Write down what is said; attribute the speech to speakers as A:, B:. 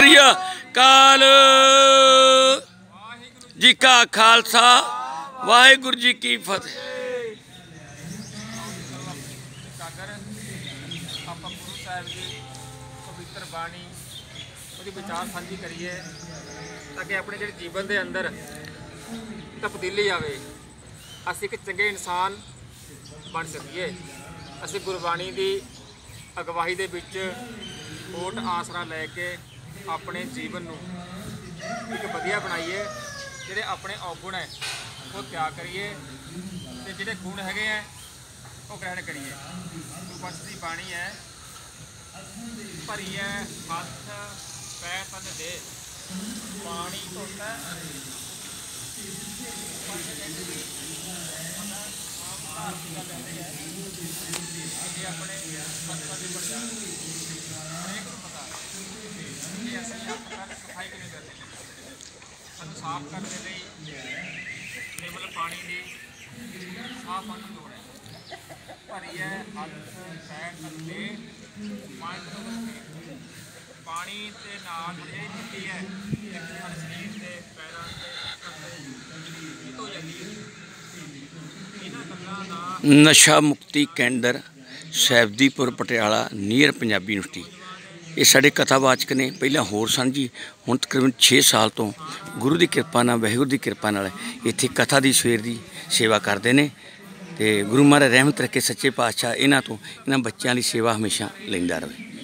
A: श्री अकाल जी का खालसा वाहिगुरू जी की फतेह।
B: ਆਪਾਂ ਗੁਰੂ ਸਾਹਿਬ ਦੀ ਪਵਿੱਤਰ ਬਾਣੀ ਉਹਦੀ ਵਿਚਾਰ ਸਾਂਝੀ ਕਰੀਏ ਤਾਂ ਕਿ ਆਪਣੇ ਜਿਹੜੇ ਜੀਵਨ ਦੇ ਅੰਦਰ ਤਬਦੀਲੀ ਆਵੇ, ਅਸੀਂ ਇੱਕ ਚੰਗੇ ਇਨਸਾਨ ਬਣ ਸਕੀਏ। ਅਸੀਂ ਗੁਰਬਾਣੀ ਦੀ ਅਗਵਾਈ ਦੇ ਵਿੱਚ ਓਟ ਆਸਰਾ ਲੈ ਕੇ ਆਪਣੇ ਜੀਵਨ ਨੂੰ ਇੱਕ ਵਧੀਆ ਬਣਾਈਏ। ਜਿਹੜੇ ਆਪਣੇ ਔਗੁਣ ਹੈ ਉਹ ਤਿਆਗ ਕਰੀਏ ਤੇ ਜਿਹੜੇ ਗੁਣ ਹੈਗੇ ਹੈ ਉਹ ਗ੍ਰਹਿਣ ਕਰੀਏ। ਗੁਰਬਖਸ਼ ਦੀ ਬਾਣੀ ਹੈ, ਭਰੀ ਹੈ ਹੱਥ ਪੈ ਤਨ ਦੇ ਪਾਣੀ ਧੋਤਾ अपने सफाई के लिए करते हैं, साफ करने केवल पानी की साफ पानी की लोड़ है। भरी है हथ पैर थले पानी के नाल मिट्टी है शरीर के पैरों से धो जाती है।
A: नशा मुक्ति केंद्र सैफदीपुर पटियाला नीयर पंजाबी यूनिवर्सिटी ये साढ़े कथावाचक ने। पहला होर सन जी, हुण तकरीबन 6 साल तो गुरु की कृपा नाल वाहिगुरू की कृपा नाल इत्थे कथा की सवेर की सेवा करते हैं। तो गुरु महाराज रहमत रखे सच्चे पातशाह इन्हां तो इन्हां बच्चों की सेवा हमेशा लैंदा रहे।